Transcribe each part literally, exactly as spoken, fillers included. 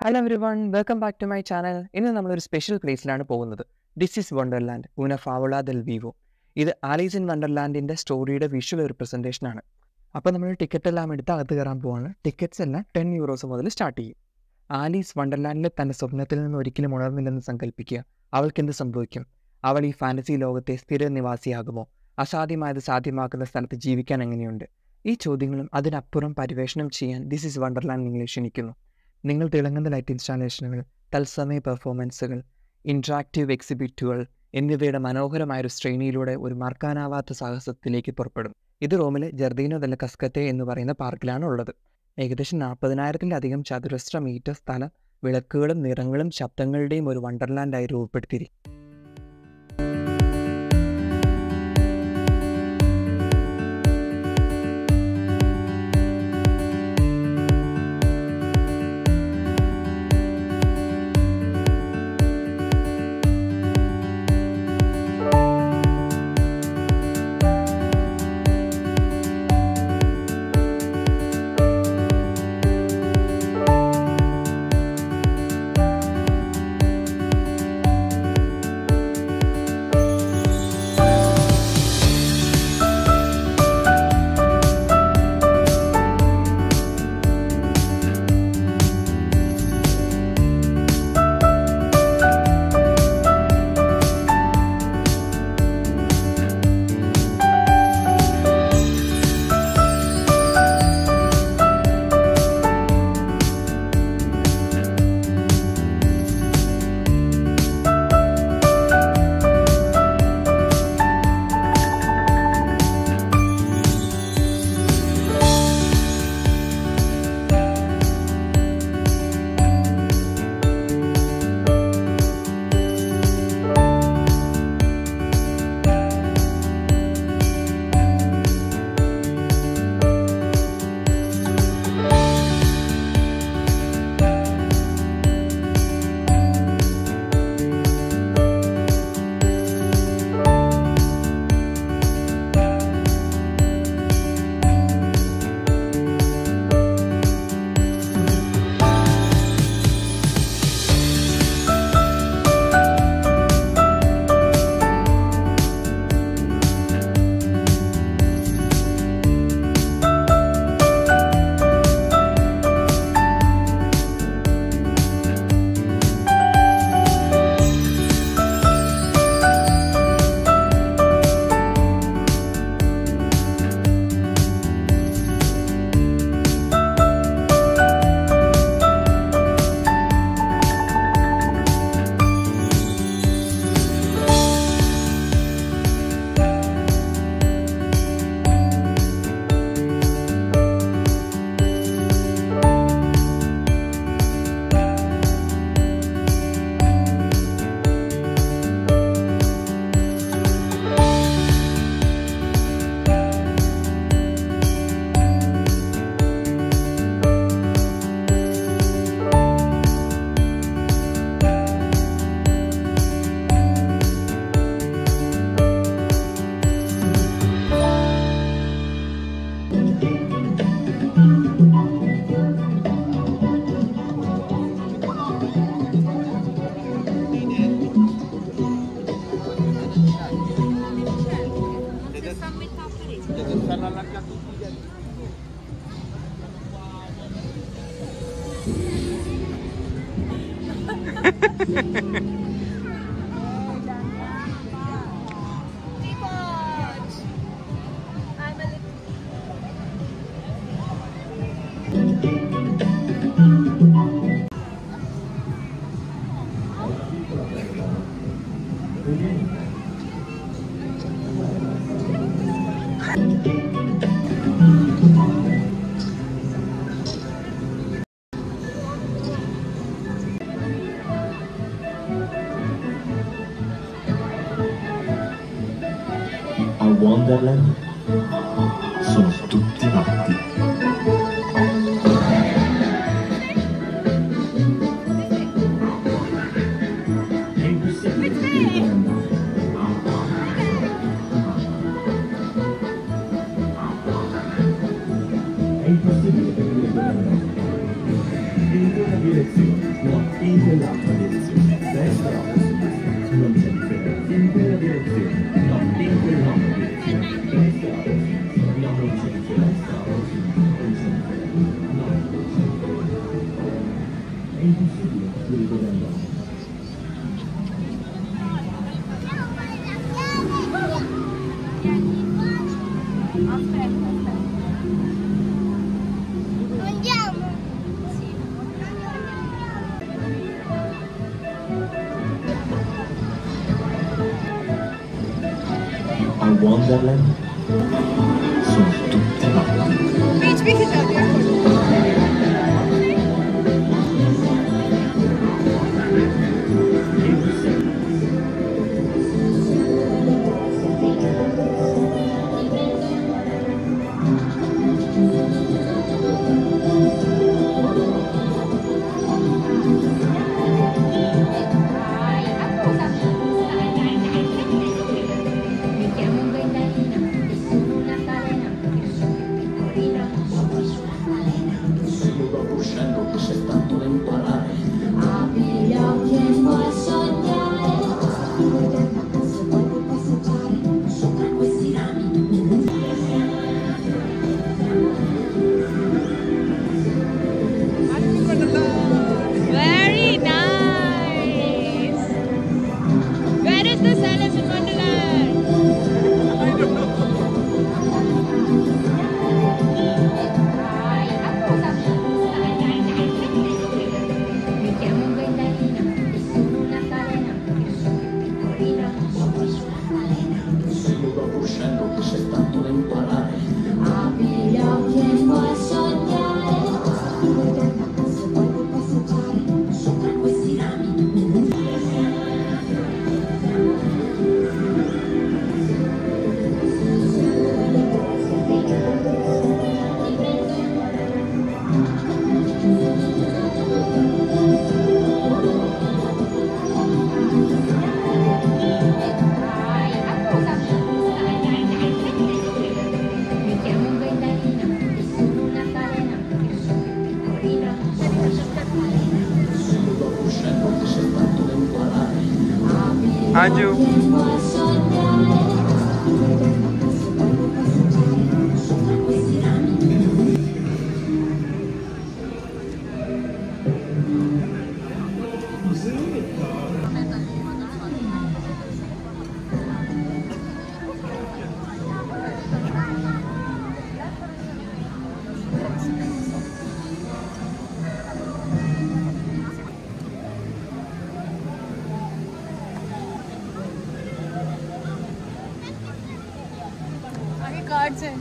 Hello everyone, welcome back to my channel. ഇന്ന് നമ്മളൊരു special പ്ലേസിലാണ് പോകുന്നത്. This is Wonderland, una favola del vivo. ഇത് Alice in വണ്ടർലാൻഡിൻ്റെ സ്റ്റോറിയുടെ വിഷ്വൽ റിപ്രസെൻറ്റേഷൻ ആണ്. അപ്പോൾ നമ്മൾ ടിക്കറ്റ് എല്ലാം എടുത്ത് അകത്ത് കയറാൻ പോവാണ്. ടിക്കറ്റ്സ് എല്ലാം ടെൻ യൂറോസ് മുതൽ സ്റ്റാർട്ട് ചെയ്യും. ആലീസ് വണ്ടർലാൻഡിൽ തൻ്റെ സ്വപ്നത്തിൽ നിന്ന് ഒരിക്കലും ഉണർന്നില്ലെന്ന് സങ്കല്പിക്കുക. അവൾക്ക് എന്ത് സംഭവിക്കും? അവൾ ഈ ഫാൻറ്റസി ലോകത്തെ സ്ഥിര നിവാസിയാകുമോ? അസാധ്യമായത് സാധ്യമാക്കുന്ന സ്ഥലത്ത് ജീവിക്കാൻ എങ്ങനെയുണ്ട്? ഈ ചോദ്യങ്ങളും അതിനപ്പുറം പരിവേഷണം ചെയ്യാൻ ദിസ് ഈസ് വണ്ടർലാൻഡ് നിങ്ങളെ ക്ഷണിക്കുന്നു. നിങ്ങൾ തിളങ്ങുന്ന ലൈറ്റ് ഇൻസ്റ്റാളേഷനുകൾ, തത്സമയ പെർഫോമൻസുകൾ, ഇൻട്രാക്റ്റീവ് എക്സിബിറ്റുകൾ എന്നിവയുടെ മനോഹരമായൊരു ശ്രേണിയിലൂടെ ഒരു മറക്കാനാവാത്ത സാഹസത്തിലേക്ക് പുറപ്പെടും. ഇത് റോമിലെ ജർദീനോ ദെല്ല കസ്കത്തെ എന്ന് പറയുന്ന പാർക്കിലാണ് ഉള്ളത്. ഏകദേശം നാൽപ്പതിനായിരത്തിലധികം ചതുരശ്ര മീറ്റർ സ്ഥലം വിളക്കുകളും നിറങ്ങളും ശബ്ദങ്ങളുടെയും ഒരു വണ്ടർലാൻഡായി രൂപപ്പെടുത്തിയിരിക്കും. A Wonderland sono tutti matti. È impossibile che È impossibile che direzione, no, in quell'altra direzione, destra o sinistra, non c'è differenza, in quella direzione, no, in quell'altra direzione, destra o sinistra, no, non c'è differenza, o sinistra, non c'è differenza, no, non c'è differenza. È impossibile, dove dove andare? Aspetta, aspetta. Andiamo. Sì. Al Wonderland sono tutti matti. Beach, beach, very nice. Where is this Alice in Wonderland? I don't know. Mi chiamo Bellina e sono una balena che sono piccolina, sono sulla balena. Siamo dopo uscendo che sei tanto da imparare. Apri gli occhi e puoi sognare. Se vuoi passeggiare sopra questi rami. Mi chiamo Bellina e sono una balena che sono piccolina, sono sulla balena. Siamo dopo uscendo che sei tanto da imparare. Aju. Che puoi sognare. Se vuoi passeggiare sopra questi rami. आगे cards हैं।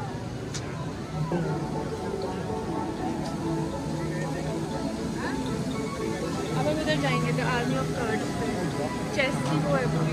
अब हम उधर जाएंगे तो army of cards पे chess की वो है पूरी।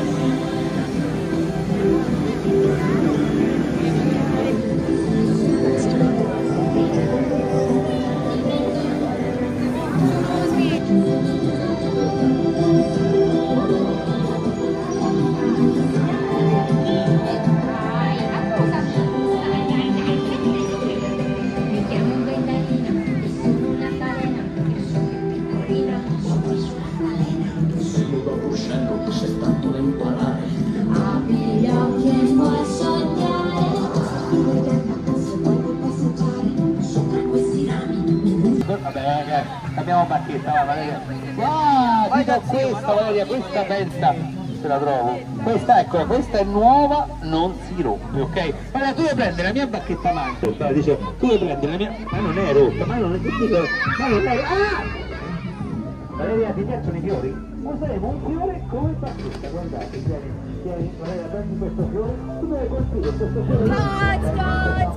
Mi chiamo Bellina e sono una balena che sono piccolina, sono sulla balena. Siamo dopo uscendo che sei tanto da imparare. Apri gli occhi e puoi sognare. Se vuoi passeggiare sopra questi rami. Vabbè ragazzi, abbiamo bacchetta, va Valeria. Wow, ti do questa Valeria, questa pensa, se la trovo. Questa, ecco, questa è nuova, non si rompe, ok? Allora tu devi prendere la mia bacchetta manca. Allora, dice, tu devi prendere la mia. Ma non è rotta, ma non è che dico. Ma non è. Ah! Valeria, ti piacciono i fiori? Useremo un fiore come bacchetta, guardate, tieni, tieni, Valeria, prendi questo fiore, tu devi colpire questo fiore. Scott, Scott,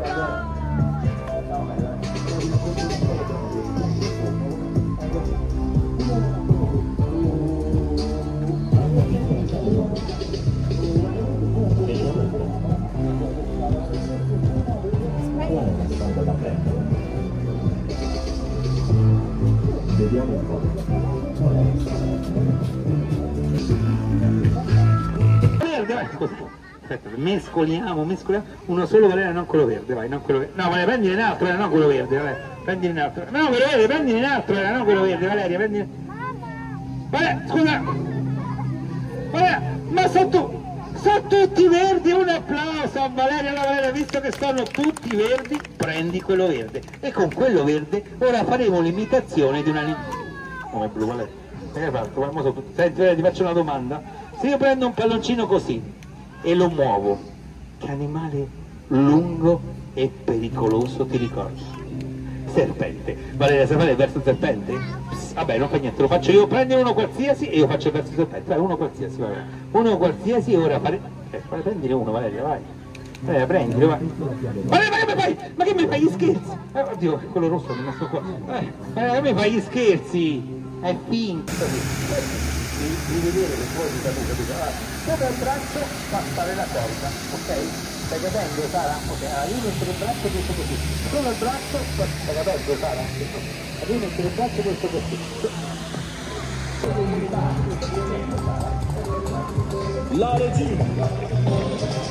Vediamo un po'. Verde, così. aspetta, mescoliamo, mescoliamo, uno solo Valeria, non quello verde, vai, non quello verde. No, Valeria, prendine un altro, non quello verde, Valeria, prendine un altro. No, quello verde, prendine un altro, non quello verde, Valeria, prendine. Valeria, scusa. Valeria, ma sono tu, sono tutti verdi, un applauso a Valeria, la Valeria, visto che sono tutti verdi, prendi quello verde. E con quello verde ora faremo l'imitazione di una... Come blu, Valeria? Che hai fatto? Senti, Valeria, ti faccio una domanda. Se io prendo un palloncino così e lo muovo, che animale lungo e pericoloso ti ricordi? Serpente. Valeria, sai fare il verso serpente? Psst, vabbè, non fa niente, lo faccio io, prendi uno qualsiasi e io faccio il verso serpente. Vai, uno qualsiasi, vai. Uno qualsiasi e ora fare... Eh, prendine uno, Valeria, vai. Valeria, prendilo, vai. Valeria, ma che mi fai? Ma che mi fai gli scherzi? Eh, oddio, quello rosso è rimasto qua. Eh, Valeria, che mi fai gli scherzi? È finto. Di, di vedere le fuori di caduta, allora, sopra il braccio fa stare la corda, ok? Stai capendo, Sara? Ok, allora io metto il braccio questo così, sopra il braccio, stai capendo, Sara? Io metto il braccio questo così. La regina!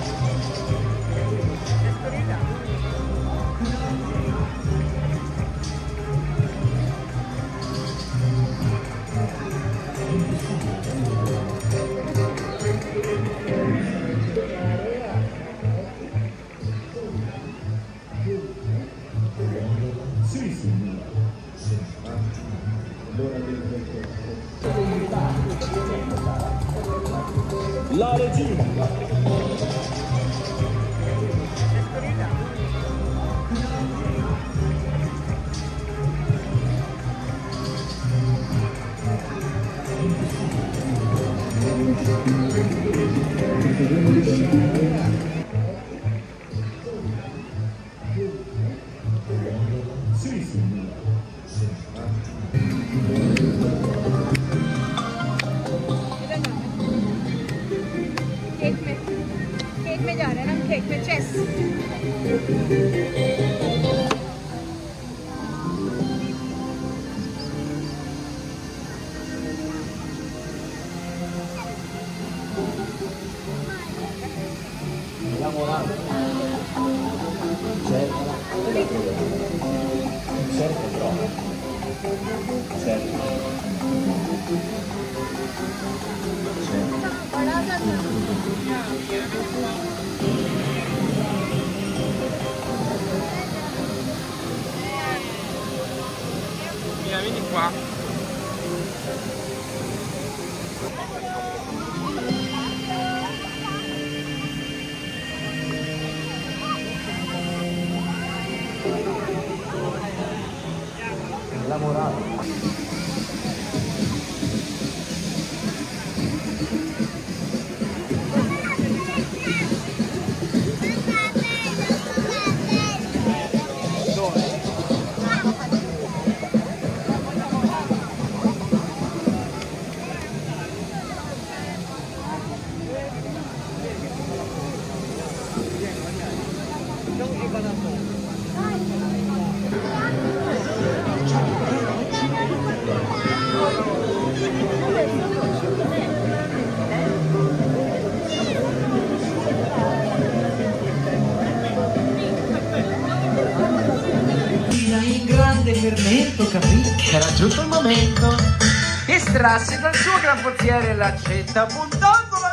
La regina! Sì, signora. Cake में cake में जा रहे हैं ना cake में chess Mia, vieni qua. Lavorare. In grande fermento, capì? Era giunto il momento. Distrasse dal suo gran portiere l'accetta puntando la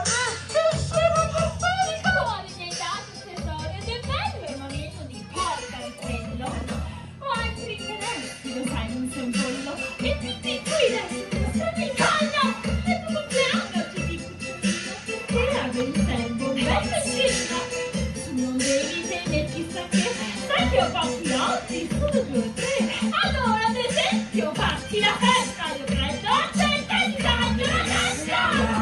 Cuore mi hai dato tesoro ed è bello il momento di porta il quello. Ho altri interessi, lo sai, non sei un pollo. E tutti i tuoi resti non stanno in collo. È il tuo compleanno oggi di cucciolino. Perché avrei il tempo un bel pescino. Tu non devi tenerci sa che, sai che ho pochi occhi, solo due o tre. Allora, ad esempio, fatti la festa, io prendo a te e ti taglio la testa.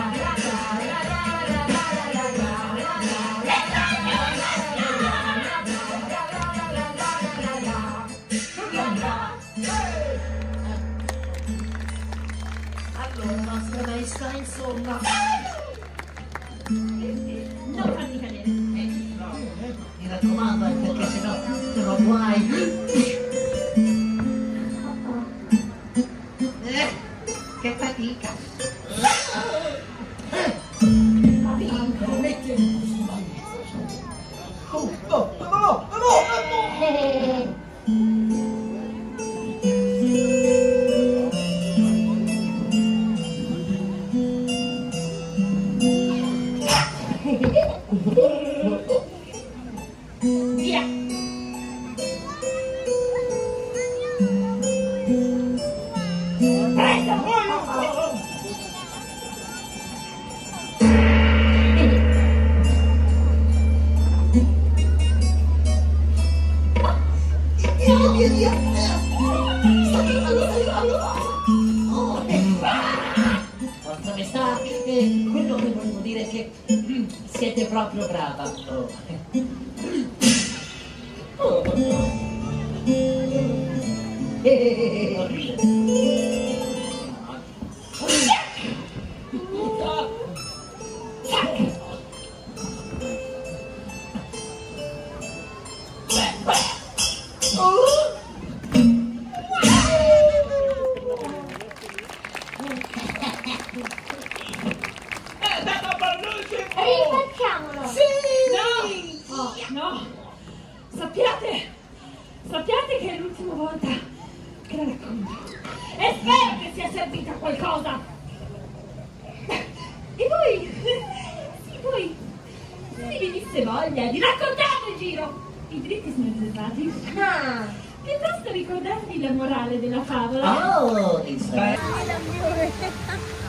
Allora, se lei sta insomma. Non farmi cadere. Mi raccomando, eh, perché sennò te lo guai. Eh, che fatica. Via! Forza maestà, eh, quello che volevo dire è che mm, siete proprio brava. Oh. Oh. Eh, orribile. Rifacciamolo! Sì! No! Oh, no! Sappiate, sappiate che è l'ultima volta che la racconto. E spero che sia servita a qualcosa. E voi, sì, voi, se vi venisse voglia di raccontarlo in giro, i dritti sono riservati. Ah! Piuttosto ricordatevi la morale della favola. Oh, il